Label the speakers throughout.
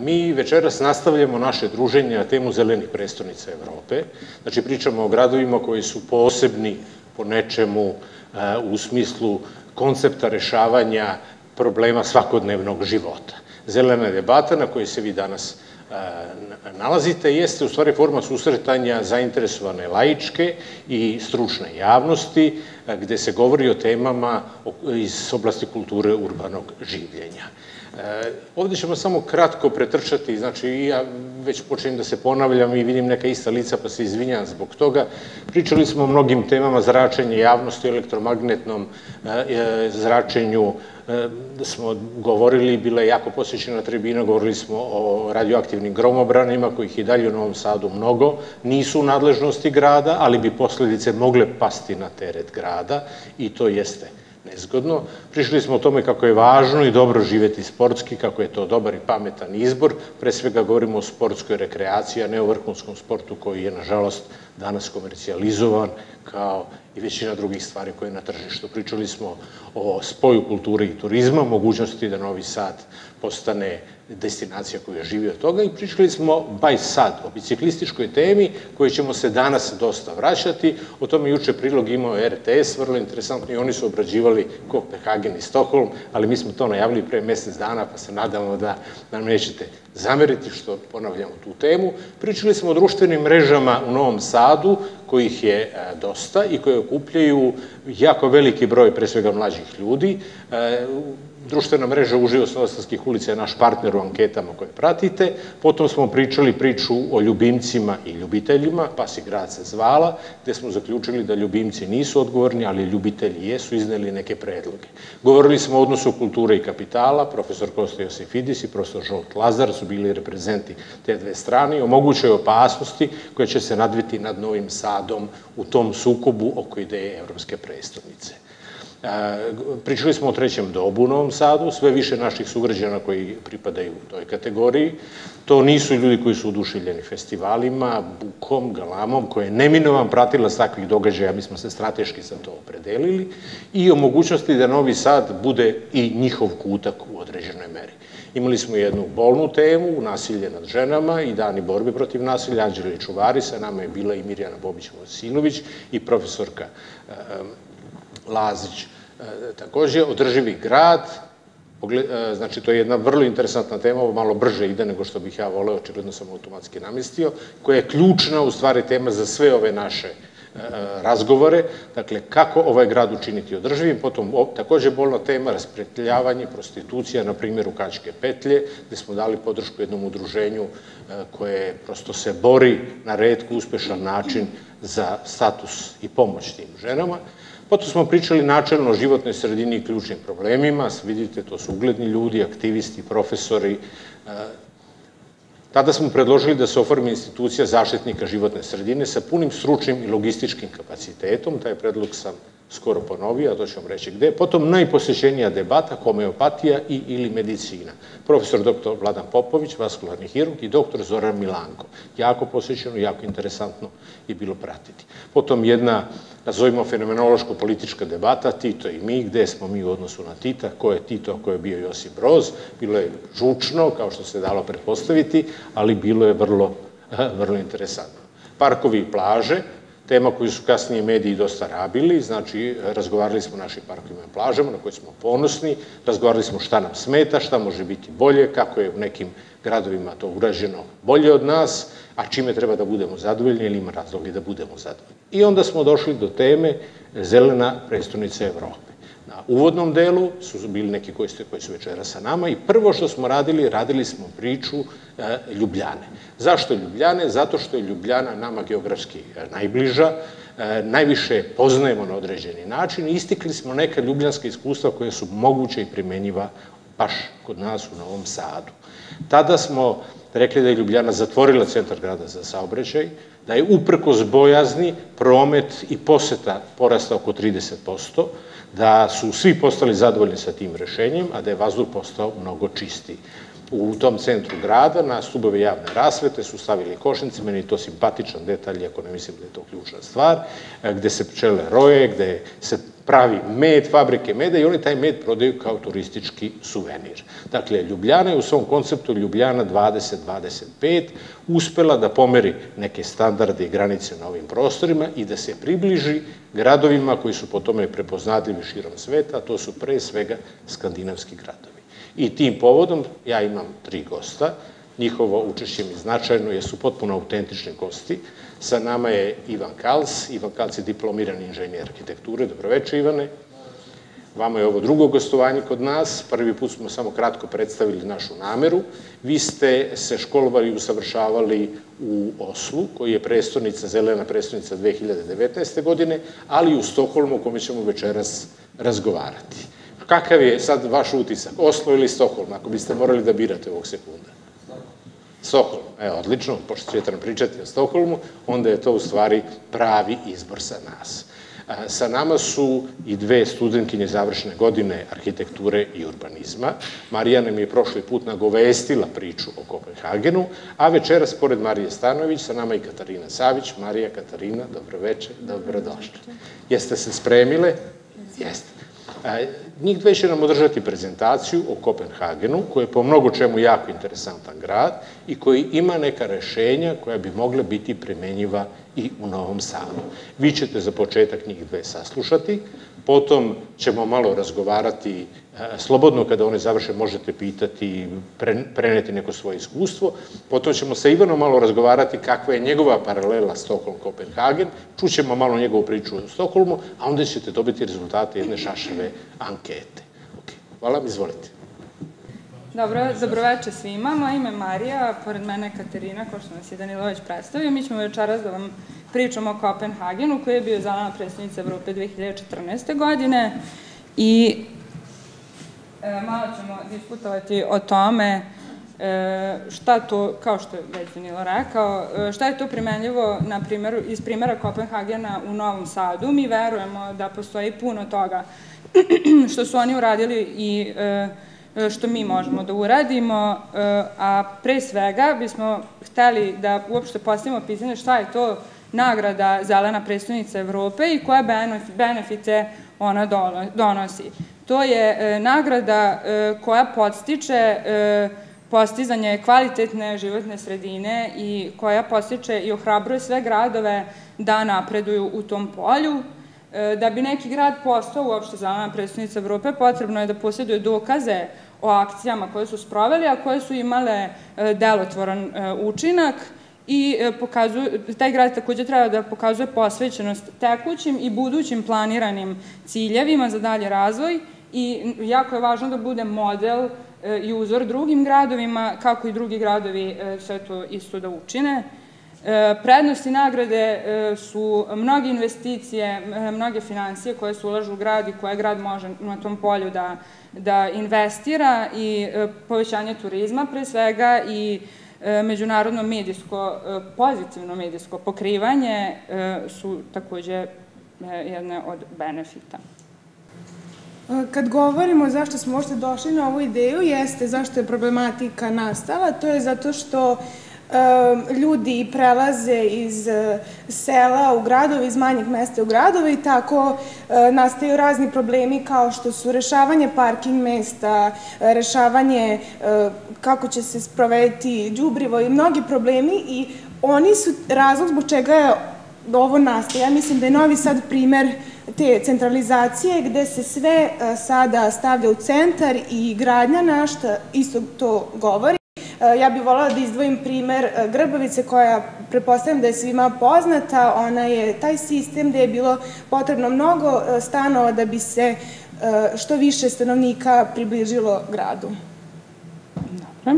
Speaker 1: Mi večeras nastavljamo naše druženje na temu zelenih prestonica Evrope. Znači, pričamo o gradovima koji su posebni po nečemu u smislu koncepta rešavanja problema svakodnevnog života. Zelena debata na kojoj se vi danas nalazite jeste u stvari forma susretanja zainteresovane laičke i stručne javnosti, gde se govori o temama iz oblasti kulture urbanog življenja. Ovde ćemo samo kratko pretrčati, znači ja već počnem da se ponavljam i vidim neka ista lica pa se izvinjam zbog toga. Pričali smo o mnogim temama, zračenje javnosti, elektromagnetnom zračenju, smo govorili, bila je jako posjećena tribina, govorili smo o radioaktivnim gromobranima, kojih i dalje u Novom Sadu mnogo, nisu u nadležnosti grada, ali bi posledice mogle pasti na teret grada i to jeste nezgodno. Pričali smo o tome kako je važno i dobro živeti sportski, kako je to dobar i pametan izbor. Pre svega govorimo o sportskoj rekreaciji, a ne o vrhunskom sportu koji je, nažalost, danas komercijalizovan, kao i većina drugih stvari koje je na tržištu. Pričali smo o spoju kulture i turizma, mogućnosti da Novi Sad postane destinacija koja živi od toga i pričali smo by sad o biciklističkoj temi kojoj ćemo se danas dosta vraćati. O tome juče prilog imao RTS, vrlo interesantno, i oni su obrađivali Kopenhagen i Stockholm, ali mi smo to najavili pre mesec dana, pa se nadamo da nam nećete zameriti što ponavljamo tu temu. Pričali smo o društvenim mrežama u Novom Sadu, kojih je dosta i koje okupljaju jako veliki broj, pre svega mlađih ljudi. Društvena mreža Uživo Novosadskih ulica je naš partner u anketama koje pratite. Potom smo pričali priču o ljubimcima i ljubiteljima, pa si grad se zvala, gde smo zaključili da ljubimci nisu odgovorni, ali ljubitelji jesu, izneli neke predloge. Govorili smo o odnosu kulture i kapitala, profesor Kosta Josifidis i profesor Žolt Lazar su bili reprezenti te dve strane i o mogućoj opasnosti koja će se nadviti nad Novim Sadom u tom sukobu oko ideje Evropske prestonice. Pričali smo o trećem dobu u Novom Sadu, sve više naših sugrađana koji pripadaju toj kategoriji. To nisu ljudi koji su oduševljeni festivalima, bukom, galamom, koje je neminovan pratilac takvih događaja, mi smo se strateški za to opredelili, i o mogućnosti da Novi Sad bude i njihov kutak u određenoj meri. Imali smo jednu bolnu temu, nasilje nad ženama i dani borbe protiv nasilja, Anđeli Čuvari, sa nama je bila i Mirjana Bobić-Vojsinović i profesorka Lazić. Takođe, održivi grad, znači to je jedna vrlo interesantna tema, ovo malo brže ide nego što bih ja voleo, očigledno sam automatski namestio, koja je ključna u stvari tema za sve ove naše razgovore, dakle kako ovaj grad učiniti održivim, potom takođe bolna tema raspretljavanje, prostitucija, na primjeru Kačke petlje, gde smo dali podršku jednom udruženju koje prosto se bori na retko uspešan način za status i pomoć tim ženama. Potom smo pričali načelno o životnoj sredini i ključnim problemima, vidite, to su ugledni ljudi, aktivisti, profesori. Tada smo predložili da se oformi institucija zaštitnika životne sredine sa punim stručnim i logističkim kapacitetom, taj predlog sam skoro ponovio, a to ću vam reći gde. Potom najposećenija debata, homeopatija i ili medicina. Profesor dr. Vladan Popović, vaskularni hirurg, i dr. Zoran Milanko. Jako posećeno, jako interesantno je bilo pratiti. Potom jedna, nazovimo, fenomenološko-politička debata, Tito i mi, gde smo mi u odnosu na Tita, ko je Tito, ko je bio Josip Broz. Bilo je žučno, kao što se dalo pretpostaviti, ali bilo je vrlo interesantno. Parkovi i plaže, tema koju su kasnije mediji dosta rabili, znači razgovarali smo o našim parkovima i plažama na koje smo ponosni, razgovarali smo šta nam smeta, šta može biti bolje, kako je u nekim gradovima to urađeno bolje od nas, a čime treba da budemo zadovoljni ili ima razloga da budemo zadovoljni. I onda smo došli do teme zelena prestonica Evrope. Na uvodnom delu su bili neki koji su večera sa nama i prvo što smo radili smo priču Ljubljane. Zašto Ljubljane? Zato što je Ljubljana nama geografski najbliža, najviše poznajemo na određeni način i istikli smo neka ljubljanska iskustva koja su moguće i primenjiva baš kod nas u Novom Sadu. Tada smo rekli da je Ljubljana zatvorila centar grada za saobraćaj, da je uprkos bojazni promet i poseta porasta oko 30%, da su svi postali zadovoljni sa tim rešenjem, a da je vazduh postao mnogo čistiji. U tom centru grada na stubove javne rasvete su stavili košnice, meni je to simpatičan detalj, iako ne mislim da je to ključna stvar, gde se pčele roje, gde se pravi med, fabrike meda i oni taj med prodaju kao turistički suvenir. Dakle, Ljubljana je u svom konceptu Ljubljana 2025 uspela da pomeri neke standarde i granice na ovim prostorima i da se približi gradovima koji su po tome prepoznatljivi širom sveta, a to su pre svega skandinavski gradovi. I tim povodom ja imam 3 gosta, njihovo učešće mi značajno, jer su potpuno autentični gosti. Sa nama je Ivan Kals. Ivan Kals je diplomirani inženjer arhitekture. Dobroveče, Ivane. Vama je ovo drugo gostovanje kod nas. Prvi put smo samo kratko predstavili našu nameru. Vi ste se školovali i usavršavali u Oslu, koji je prestonica, zelena prestonica 2019. godine, ali i u Stokholmu, o kome ćemo večeras razgovarati. Kakav je sad vaš utisak? Oslo ili Stokholm, ako biste morali da birate ovog sekunda? Stokholm, evo, odlično, pošto ćete nam pričati o Stokholmu, onda je to u stvari pravi izbor za nas. Sa nama su i 2 studentkinje završene godine arhitekture i urbanizma. Marija nam je prošli put nagovestila priču o Kopenhagenu, a večeras, pored Marije Stanojević, sa nama i Katarina Savić. Marija, Katarina, dobroveče, dobrodošli. Jeste se spremile? Jeste. Njih 2 će nam održati prezentaciju o Kopenhagenu, koji je po mnogo čemu jako interesantan grad i koji ima neka rešenja koja bi mogla biti primenjiva i u Novom Sadu. Vi ćete za početak njih 2 saslušati, potom ćemo malo razgovarati, slobodno kada one završe možete pitati, preneti neko svoje iskustvo, potom ćemo sa Ivanom malo razgovarati kakva je njegova paralela Stockholm-Kopenhagen, čućemo malo njegovu priču o Stokholmu, a onda ćete dobiti rezultate jedne šašave ankete. Hvala vam, izvolite.
Speaker 2: Dobro, dobroveče svima. Moje ime je Marija, pored mene je Katarina, kao što nas je Danilović predstavio. Mi ćemo večeras da vam pričamo o Kopenhagenu, koji je bio zelena prestonica Evrope 2014. godine i malo ćemo diskutovati o tome šta to, kao što je već Danilo rekao, šta je to primenljivo iz primjera Kopenhagena u Novom Sadu. Mi verujemo da postoji puno toga što su oni uradili i što mi možemo da uradimo, a pre svega bismo hteli da uopšte postavimo pitanje šta je to nagrada zelena prestonica Evrope i koje benefite ona donosi. To je nagrada koja podstiče postizanje kvalitetne životne sredine i koja podstiče i ohrabruje sve gradove da napreduju u tom polju. Da bi neki grad postao uopšte zelena prestonica Evrope, potrebno je da posjeduje dokaze o akcijama koje su sproveli, a koje su imale delotvoran učinak i taj grad takođe treba da pokazuje posvećenost tekućim i budućim planiranim ciljevima za dalje razvoj i jako je važno da bude model i uzor drugim gradovima, kako i drugi gradovi sve to isto da učine. Prednosti nagrade su mnoge investicije, mnoge financije koje se ulažu u grad i koje grad može na tom polju da investira i povećanje turizma pre svega i međunarodno medijsko, pozitivno medijsko pokrivanje su takođe jedne od benefita.
Speaker 3: Kad govorimo zašto smo uopšte došli na ovu ideju, jeste zašto je problematika nastala, to je zato što ljudi prelaze iz sela u gradove, iz manjih mesta u gradove i tako nastaju razni problemi kao što su rešavanje parking mesta, rešavanje kako će se sprovediti đubrivo i mnogi problemi i oni su razlog zbog čega je ovo nastaje. Ja mislim da je Novi Sad primer te centralizacije gde se sve sada stavlja u centar i gradnja našta isto to govori. Ja bih voljela da izdvojim primer Grbavice koja pretpostavljam da je svima poznata. Ona je taj sistem gde je bilo potrebno mnogo stanova da bi se što više stanovnika približilo gradu.
Speaker 2: Dobro.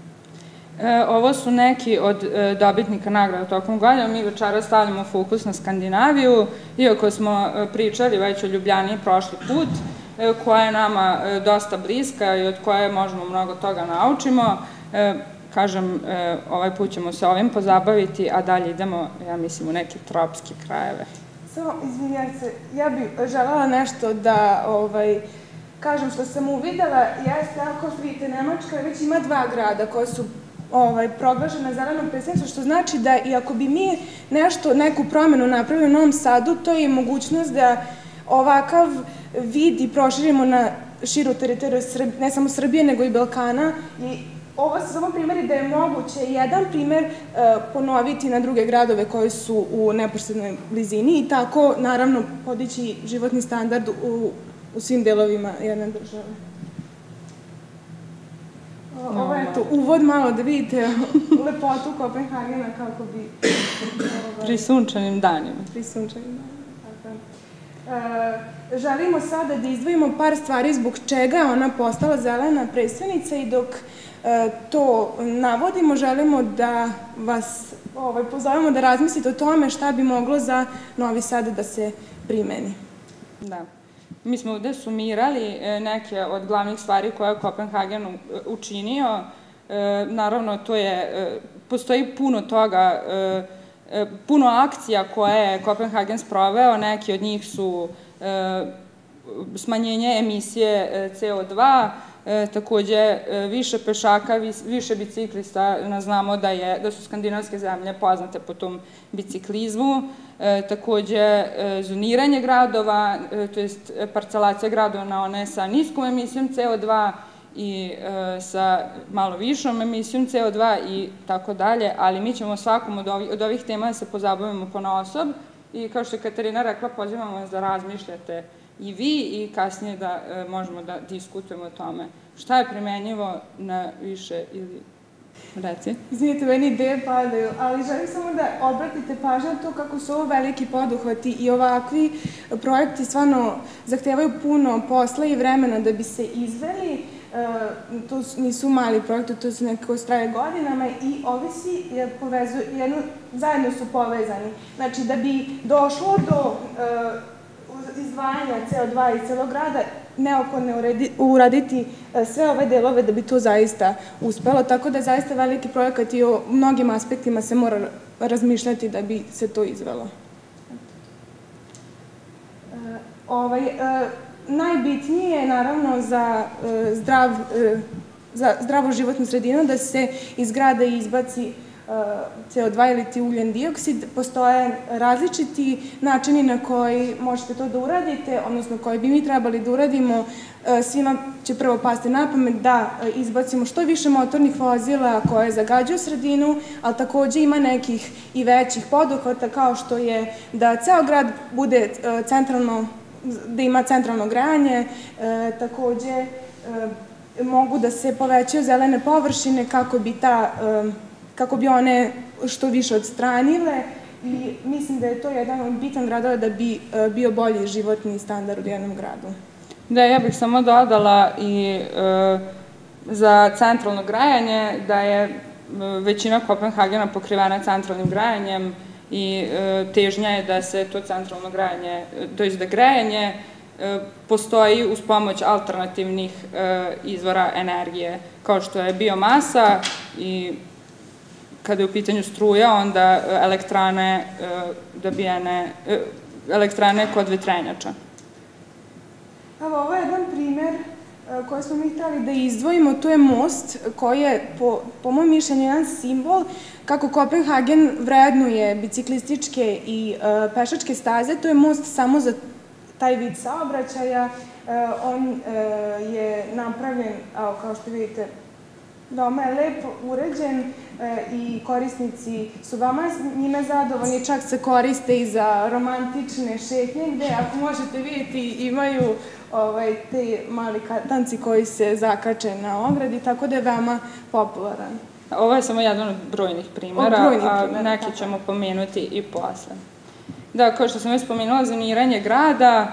Speaker 2: Ovo su neki od dobitnika nagrada tokom godina. Mi večeras stavljamo fokus na Skandinaviju, iako smo pričali već o Ljubljani prošli put, koja je nama dosta bliska i od koje možemo mnogo toga naučimo. Kažem, ovaj put ćemo se ovim pozabaviti, a dalje idemo, ja mislim, u neke tropske krajeve.
Speaker 3: Samo, izvinjam se, ja bih želela nešto da kažem što sam uvidela. Jeste, ako što vidite, Nemačka već ima 2 grada koja su proglašena zelenom prestonicom, što znači da i ako bi mi neku promenu napravili u Novom Sadu, to je mogućnost da ovakav vid i proširimo na širu teritoriju ne samo Srbije, nego i Balkana. I ovo su samo primjeri da je moguće jedan primer ponoviti na druge gradove koji su u neposrednoj blizini i tako, naravno, podići životni standard u svim delovima jedne države. Ovo je to uvod malo da vidite lepotu Kopenhagena kako bi...
Speaker 2: Pri sunčanim danima.
Speaker 3: Pri sunčanim danima. Želimo sada da izdvojimo par stvari zbog čega je ona postala zelena prestonica i dok to navodimo, želimo da vas pozovemo da razmislite o tome šta bi moglo za Novi Sad da se primeni.
Speaker 2: Da. Mi smo ovde sumirali neke od glavnih stvari koje je Kopenhagen učinio. Naravno, postoji puno toga, puno akcija koje je Kopenhagen sproveo. Neki od njih su smanjenje emisije CO2, takođe više pešaka, više biciklista. Znamo da su skandinavske zemlje poznate po tom biciklizmu. Takođe zoniranje gradova, to jest parcelacija gradova na one sa niskom emisijom CO2 i sa malo višom emisijom CO2 i tako dalje, ali mi ćemo svakom od ovih tema da se pozabavimo ponaosob i kao što je Katarina rekla, pozivamo vas da razmišljate i vi i kasnije da možemo da diskutujemo o tome šta je primenjivo na više ili... Reci.
Speaker 3: Izvinite, meni ideje padaju, ali želim samo da obratite pažnju na to kako su ovo veliki poduhvati i ovakvi projekti stvarno zahtevaju puno posla i vremena da bi se izveli. To nisu mali projekti, to su neke koje traje godinama i ovi svi zajedno su povezani. Znači, da bi došlo do izdvajanja CO2 iz celog grada, neophodno je uraditi sve ove delove da bi to zaista uspelo, tako da je zaista veliki projekat i o mnogim aspektima se mora razmišljati da bi se to izvelo. Najbitnije je naravno za zdravu životnu sredinu da se iz grada izbaci CO2 ili ti ugljen dioksid. Postoje različiti načini na koji možete to da uradite, odnosno koji bi mi trebali da uradimo. Svima će prvo pasti na pamet da izbacimo što više motornih vozila koje zagađuju sredinu, ali takođe ima nekih i većih poduhvata kao što je da ceo grad bude centralno, da ima centralno grejanje, takođe mogu da se povećaju zelene površine kako bi one što više odstranile i mislim da je to jedan od bitan gradova da bi bio bolji životni standard u jednom gradu.
Speaker 2: Da, ja bih samo dodala i za centralno grejanje da je većina Kopenhagena pokrivena centralnim grejanjem i težnja je da se to centralno grejanje, to je da grejanje postoji uz pomoć alternativnih izvora energije, kao što je biomasa i kada je u pitanju struja, onda elektrane kod vetrenjača.
Speaker 3: Evo, ovo je jedan primer koji smo mi hteli da izdvojimo, to je most koji je, po mojom mišljenju, jedan simbol kako Kopenhagen vrednuje biciklističke i pešačke staze. To je most samo za taj vid saobraćaja. On je napravljen, kao što vidite, veoma je lepo uređen i korisnici su veoma njime zadovoljni, čak se koriste i za romantične šetnje gde, ako možete vidjeti, imaju te mali katanci koji se zakače na ogradi, tako da je veoma popularan.
Speaker 2: Ovo je samo jedan od brojnih primjera, a neke ćemo pomenuti i posle. Da, kao što sam već spomenula, zoniranje grada,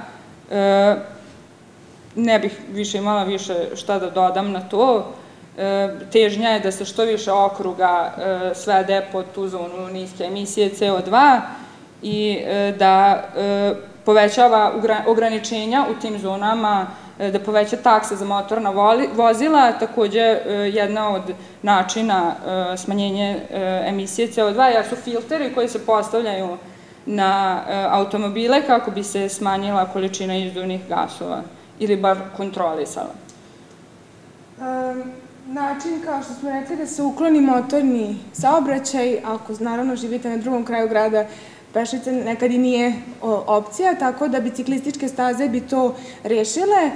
Speaker 2: ne bih više imala više šta da dodam na to. Težnja je da se što više okruga svede pod tu zonu niske emisije CO2 i da povećava ograničenja u tim zonama, da poveća takse za motorna vozila. Takođe, jedna od načina smanjenja emisije CO2 su filteri koji se postavljaju na automobile kako bi se smanjila količina izduvnih gasova ili bar kontrolisala.
Speaker 3: Način, kao što smo rekli, da se ukloni motorni saobraćaj, ako naravno živite na drugom kraju grada, peščica nekad i nije opcija, tako da biciklističke staze bi to rešile.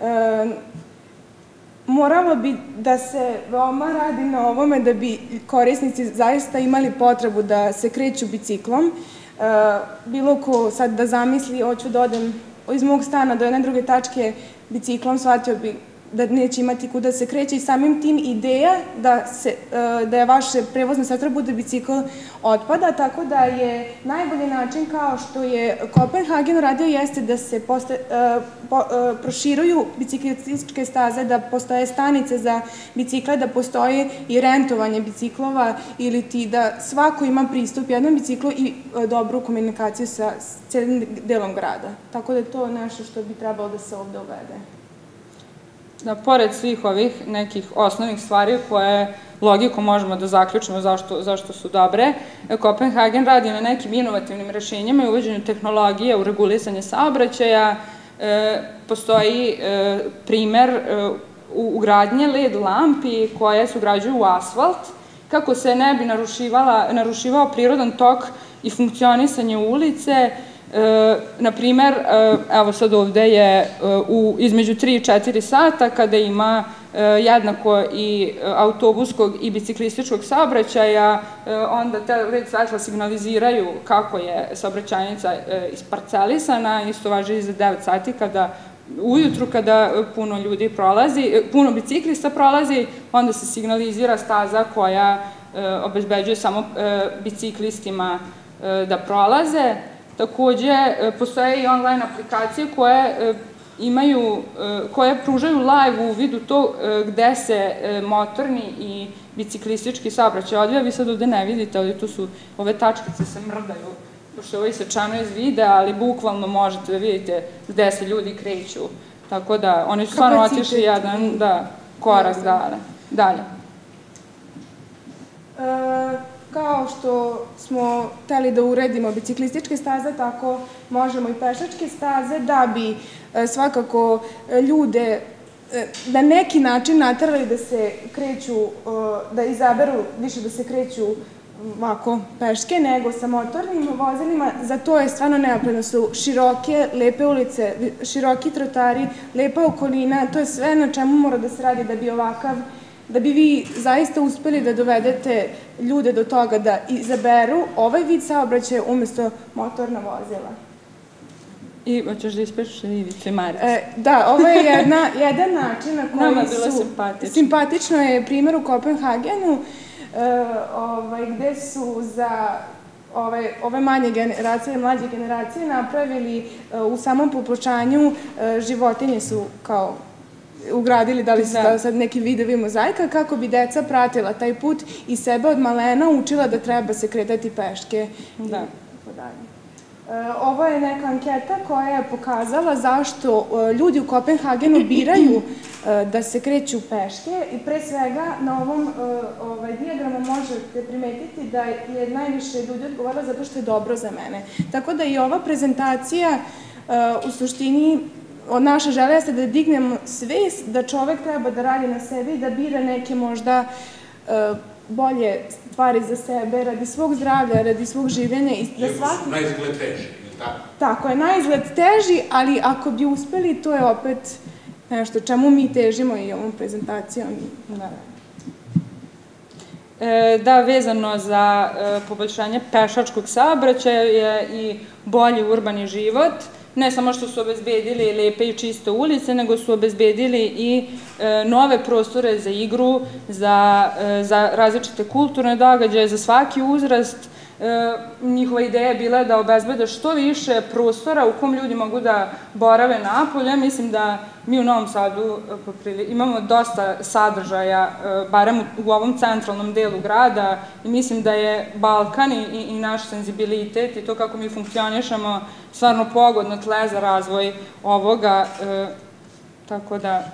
Speaker 3: Moralo bi da se veoma radi na ovome da bi korisnici zaista imali potrebu da se kreću biciklom. Bilo ko sad da zamisli, hoću da odem iz mog stana do jedne druge tačke biciklom, shvatio bi da neće imati kuda se kreće i samim tim ideja da je vaše prevozno sredstvo bude bicikl otpada, tako da je najbolji način kao što je Kopenhagen radio jeste da se proširuju biciklističke staze, da postoje stanice za bicikle, da postoje i rentovanje biciklova ili ti da svako ima pristup jednom biciklu i dobru komunikaciju sa celim delom grada. Tako da je to nešto što bi trebalo da se ovde uvede.
Speaker 2: Da, pored svih ovih nekih osnovnih stvari koje logikom možemo da zaključimo zašto su dobre, Kopenhagen radi na nekim inovativnim rešenjima i uvođenju tehnologije u regulisanje saobraćaja. Postoji primer ugradnje LED lampi koje se ugrađuju u asfalt, kako se ne bi narušivao prirodan tok i funkcionisanje ulice. Naprimer, evo sad ovde je između 3 i 4 sata kada ima jednako i autobuskog i biciklističkog saobraćaja, onda te LED svetla signaliziraju kako je saobraćajnica isparcelisana, isto važi i za 9 sati ujutru kada puno ljudi prolazi, puno biciklista prolazi, onda se signalizira staza koja obezbeđuje samo biciklistima da prolaze. Takođe, postoje i online aplikacije koje pružaju live uvid u to gde se motorni i biciklistički saobraćaj odvija. Vi sad ovde ne vidite, ali tu su ove tačkice se mrdaju, pošto je ovo isečano iz videa, ali bukvalno možete da vidite gde se ljudi kreću. Tako da, oni su stvarno otišli jedan korak dalje.
Speaker 3: Kao što smo hteli da uredimo biciklističke staze, tako možemo i pešačke staze, da bi svakako ljude na neki način naterali da se kreću, da izaberu više da se kreću ovako peške nego sa motornim vozilima. Za to je stvarno neophodno su široke, lepe ulice, široki trotari, lepa okolina, to je sve na čemu mora da se radi da bi vi zaista uspeli da dovedete ljude do toga da izaberu ovaj vid saobraćaja umesto motorna vozila.
Speaker 2: I hoćeš da ispričaš Ivicu i Maricu?
Speaker 3: Da, ovo je jedan način na koji su... Simpatično je primjer u Kopenhagenu, gde su za ove manje generacije i mlađe generacije napravili u samom popločanju životinje su kao ugradili, da li su sad neki vidovi mozaika, kako bi deca pratila taj put i sebe od malena učila da treba se kretati peške. Ovo je neka anketa koja je pokazala zašto ljudi u Kopenhagenu biraju da se kreću peške i pre svega na ovom dijagramu možete primetiti da je najviše ljudi odgovaralo zato što je dobro za mene. Tako da i ova prezentacija u suštini naša želja jeste da dignemo svest da čovek treba da radi na sebi i da bira neke možda bolje stvari za sebe, radi svog zdravlja, radi svog življenja.
Speaker 1: Iako su naizgled teži, ili tako?
Speaker 3: Tako je, naizgled teži, ali ako bi uspeli, to je opet nešto čemu mi težimo i ovom prezentacijom.
Speaker 2: Da, vezano za poboljšanje pešačkog saobraćaja je i bolji urbani život. Ne samo što su obezbedili lepe i čiste ulice, nego su obezbedili i nove prostore za igru, za različite kulturne događaje, za svaki uzrast. Njihova ideja je bila da obezbede što više prostora u kom ljudi mogu da borave napolju. Ja mislim da mi u Novom Sadu imamo dosta sadržaja, barem u ovom centralnom delu grada, i mislim da je Balkan i naš senzibilitet i to kako mi funkcionišemo stvarno pogodno tle za razvoj ovoga, tako da...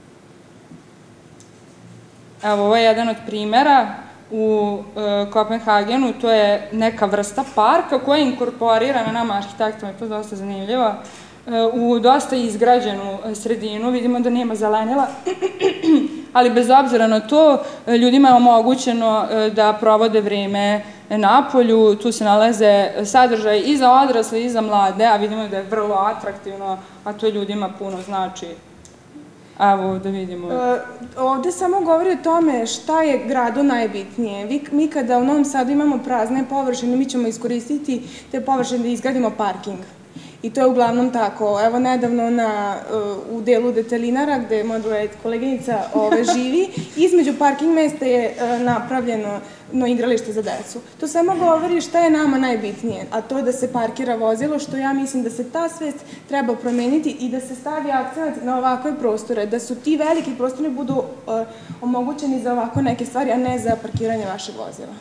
Speaker 2: Evo, ovo je jedan od primera u Kopenhagenu, to je neka vrsta parka koja je inkorporirana, nama arhitektima je to dosta zanimljivo, u dosta izgrađenu sredinu. Vidimo da nema zelenila, ali bez obzira na to, ljudima je omogućeno da provode vreme napolju, tu se nalaze sadržaj i za odrasle i za mlade, a vidimo da je vrlo atraktivno, a to ljudima puno znači. Evo, da vidimo.
Speaker 3: Ovde samo govori o tome šta je gradu najbitnije. Mi kada u Novom Sadu imamo prazne površine, mi ćemo iskoristiti te površine da izgradimo parking. I to je uglavnom tako. Evo, nedavno u delu Detelinara, gde moja koleginica živi, između parking mesta je napravljeno igralište za decu. To samo govori šta je nama najbitnije, a to je da se parkira vozilo, što ja mislim da se ta svest treba promeniti i da se stavi akcent na ovakve prostore, da su ti veliki prostori budu omogućeni za ovako neke stvari, a ne za parkiranje vašeg vozila.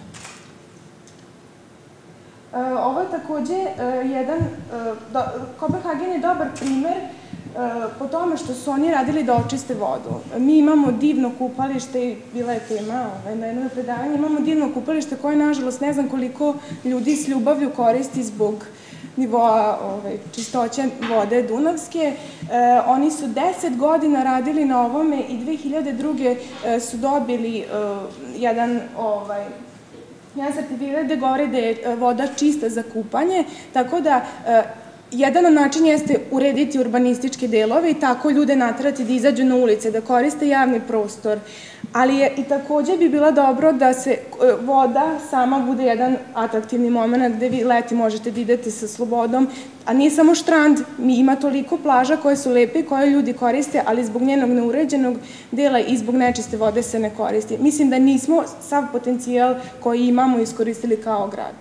Speaker 3: Ovo je takođe Kopenhagen je dobar primer po tome što su oni radili da očiste vodu. Mi imamo divno kupalište i bila je tema na jednom predavanju, imamo divno kupalište koje, nažalost, ne znam koliko ljudi s ljubavlju koristi zbog nivoa čistoće vode Dunavske. Oni su 10 godina radili na ovome i 2002. su dobili jedan sertifikat gde govori da je voda čista za kupanje, tako da jedan način jeste urediti urbanističke delove i tako ljude naterati da izađu na ulice, da koriste javni prostor, ali i takođe bi bilo dobro da se voda sama bude jedan atraktivni moment gde vi leti možete da idete sa slobodom, a nije samo štrand, ima toliko plaža koje su lepe i koje ljudi koriste, ali zbog njenog neuređenog dela i zbog nečiste vode se ne koristi. Mislim da nismo sav potencijal koji imamo iskoristili kao grad.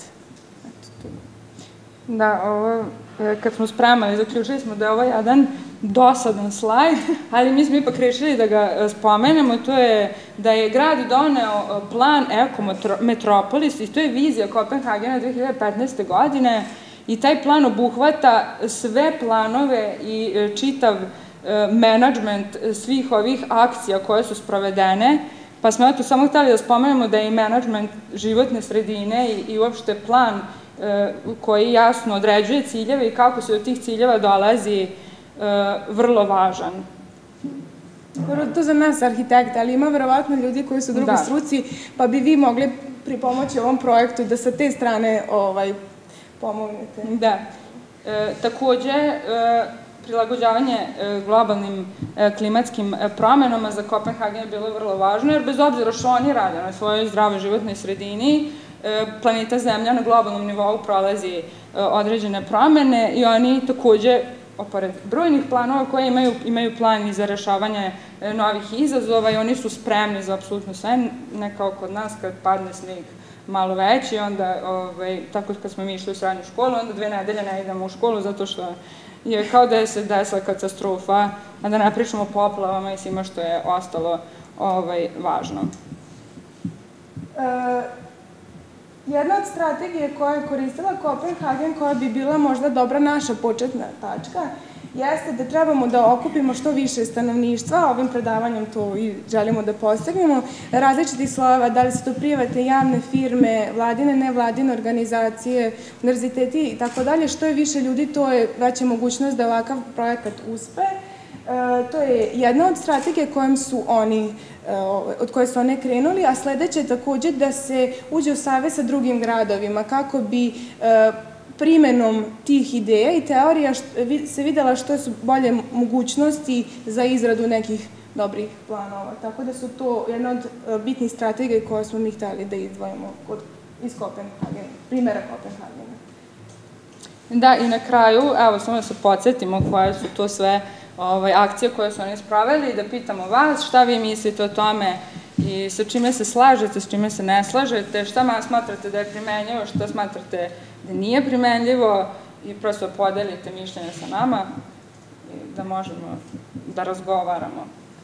Speaker 2: Da, ovo, kad smo spremali, zaključili smo da je ovo jedan dosadan slajd, ali mi smo ipak rešili da ga spomenemo, to je da je grad doneo plan Ekometropolis i to je vizija Kopenhagena 2015. godine i taj plan obuhvata sve planove i čitav menadžment svih ovih akcija koje su sprovedene, pa smo eto samo hteli da spomenemo da je i menadžment životne sredine i uopšte plan koji jasno određuje ciljeve i kako se do tih ciljeva dolazi vrlo važan.
Speaker 3: To za nas arhitekta, ali ima verovatno ljudi koji su u drugoj struci, pa bi vi mogli pripomoći ovom projektu da sa te strane pomognete.
Speaker 2: Da. Takođe, prilagođavanje globalnim klimatskim promenama za Kopenhagen je bilo vrlo važno, jer bez obzira što oni rade na svojoj zdravoj životnoj sredini, planeta Zemlja na globalnom nivou prolazi određene promene i oni takođe, opored brojnih planova koje imaju plan i za rešavanje novih izazova i oni su spremni za apsolutno sve, ne kao kod nas kad padne sneg malo veći, onda, tako kad smo mi išli u srednju školu, onda 2 nedelje ne idemo u školu zato što je kao da je se desila katastrofa, a da ne pričamo o poplavama i svima što je ostalo važno.
Speaker 3: Jedna od strategije koja je koristila Kopenhagen, koja bi bila možda dobra naša početna tačka, jeste da trebamo da okupimo što više stanovništva, ovim predavanjem to i želimo da postignemo, različitih slojeva, da li su to privatne, javne firme, vladine, nevladine organizacije, univerziteti i tako dalje. Što je više ljudi, to je veća mogućnost da ovakav projekat uspe. To je jedna od strategije od koje su one krenuli, a sledeće je takođe da se uđe u savez sa drugim gradovima kako bi primenom tih ideja i teorija se videla što su bolje mogućnosti za izradu nekih dobrih planova. Tako da su to jedna od bitnih strategija koje smo mi hteli da izdvojimo iz Kopenhagena, primjera Kopenhagena.
Speaker 2: Da, i na kraju, evo, samo da se podsjetimo koje su to sve akcije koje su oni spravili i da pitamo vas šta vi mislite o tome i sa čime se slažete, s čime se ne slažete, šta smatrate da je primenljivo, šta smatrate da nije primenljivo i prosto podelite mišljenje sa nama i da možemo da razgovaramo.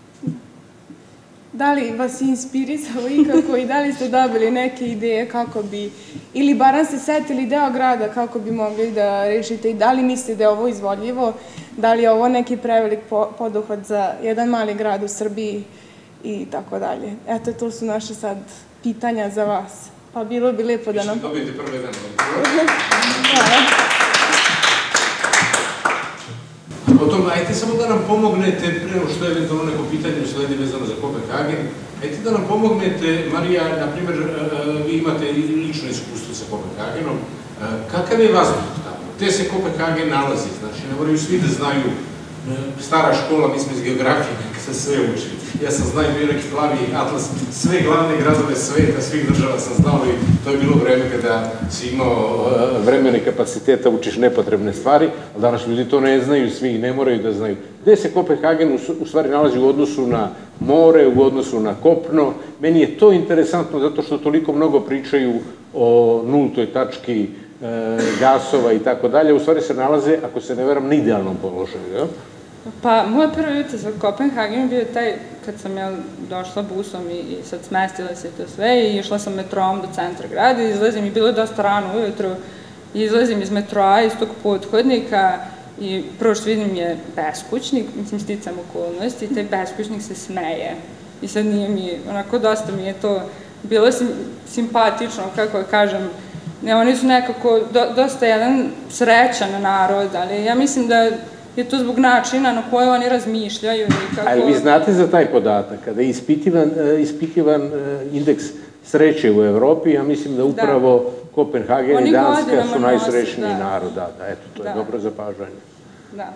Speaker 3: Da li vas je inspirisalo ikako i da li ste dobili neke ideje kako bi, ili barem se setili deo grada kako bi mogli da rešite i da li mislite da je ovo izvodljivo, da li je ovo neki prevelik poduhvat za jedan mali grad u Srbiji i tako dalje. Eto, to su naše sad pitanja za vas. Pa bilo bi lepo da nam...
Speaker 4: Dobijete prvi dan.
Speaker 3: Hvala.
Speaker 1: Potom, ajte samo da nam pomognete, prema što je eventualno neko pitanje usledi vezano za Kopenhagen, ajte da nam pomognete, Marija, na primjer, vi imate lično iskustvo sa Kopenhagenom, kakav je vazduh tamo? Gde se Kopenhagen nalazi? Znači, ne moraju svi da znaju, stara škola, mi smo iz geografije, kako se sve uči. Ja sam znao, bio neki plavi atlas, sve glavne gradove sveta, svih država sam znao i to je bilo vreme kada si imao vremena i kapaciteta, učiš nepotrebne stvari, ali danas ljudi to ne znaju, svi ne moraju da znaju. Gde se Kopenhagen u stvari nalazi u odnosu na more, u odnosu na kopno? Meni je to interesantno zato što toliko mnogo pričaju o nultoj tački gasova i tako dalje, u stvari se nalaze, ako se ne veram, na idealnom položaju, jel?
Speaker 2: Pa, moj prvi utisak za Kopenhagen bio taj, kad sam ja došla busom i sad smestila se to sve i išla sam metrom do centra grada i izlazim i bilo je dosta rano ujutru i izlazim iz metroa, iz tog pothodnika i prvo što vidim je beskućnik, mislim sticam okolnosti i taj beskućnik se smeje i sad nije mi, onako dosta mi je to bilo simpatično, kako kažem, oni su nekako dosta jedan srećan narod, ali ja mislim da je to zbog načina na koje oni razmišljaju i kako...
Speaker 1: Ali vi znate za taj podatak, kada je ispitivan indeks sreće u Evropi, ja mislim da upravo Kopenhagen i Danska su najsrećniji narod, da, eto, to je dobro zapažanje. Da,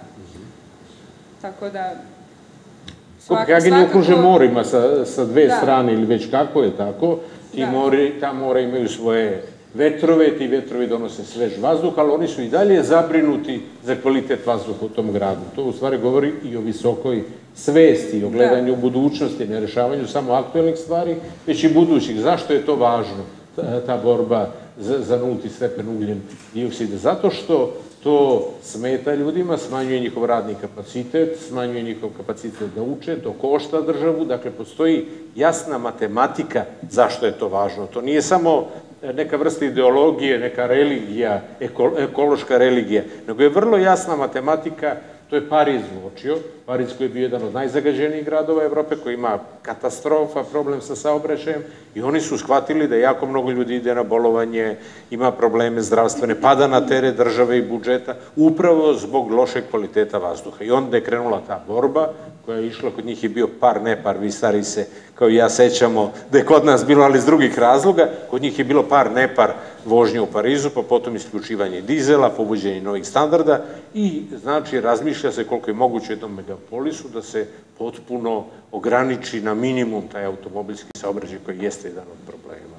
Speaker 2: tako da...
Speaker 1: Kopenhagen je okružen morima sa dve strane ili već kako je tako, ta mora imaju svoje vetrove, ti vetrovi donose svež vazduh, ali oni su i dalje zabrinuti za kvalitet vazduha u tom gradu. To u stvari govori i o visokoj svesti, o gledanju budućnosti, ne rešavanju samo aktuelnih stvari, već i budućih. Zašto je to važno, ta borba za nulti stepen ugljen dioksida? Zato što to smeta ljudima, smanjuje njihov radni kapacitet, smanjuje njihov kapacitet da uče, to košta državu, dakle postoji jasna matematika zašto je to važno. To nije samo neka vrsta ideologije, neka religija, ekološka religija, nego je vrlo jasna matematika. To je Pariz uočio, Pariz koji je bio jedan od najzagađenijih gradova Evrope, koji ima katastrofa, problem sa saobraćajem i oni su shvatili da jako mnogo ljudi ide na bolovanje, ima probleme zdravstvene, pada na teret države i budžeta, upravo zbog lošeg kvaliteta vazduha. I onda je krenula ta borba koja je išla, kod njih je bio par, nepar, vi stari se, kao i ja sećamo, da je kod nas bilo, ali iz drugih razloga, kod njih je bilo par, nepar vožnje u Parizu, pa potom isključivanje dizela, pobuđenje novih standarda i, znači, razmišlja se koliko je moguće u jednom megapolisu da se potpuno ograniči na minimum taj automobilski saobraćaj koji jeste jedan od problema.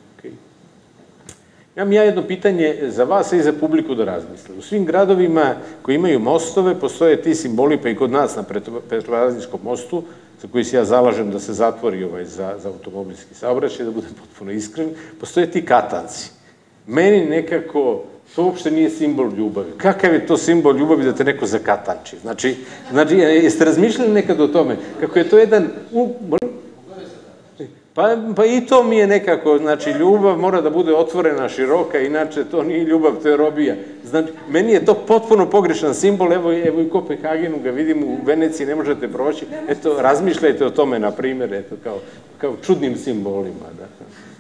Speaker 1: Imam ja jedno pitanje za vas i za publiku da razmisle. U svim gradovima koji imaju mostove postoje ti simboli, pa i kod nas na Petrovaradinskom mostu, za koji se ja zalažem da se zatvori za automobilski saobraćaj, da budem potpuno iskren, postoje ti katanci. Meni nekako to uopšte nije simbol ljubavi. Kakav je to simbol ljubavi da te neko zakatanči? Znači, jeste razmišljali nekad o tome? Kako je to jedan... Pa i to mi je nekako, znači, ljubav mora da bude otvorena, široka, inače to nije ljubav, to je robija. Znači, meni je to potpuno pogrešan simbol, evo i Kopenhagenu ga vidim, u Veneciji ne možete proći, eto, razmišljajte o tome, na primjer, eto, kao čudnim simbolima, da.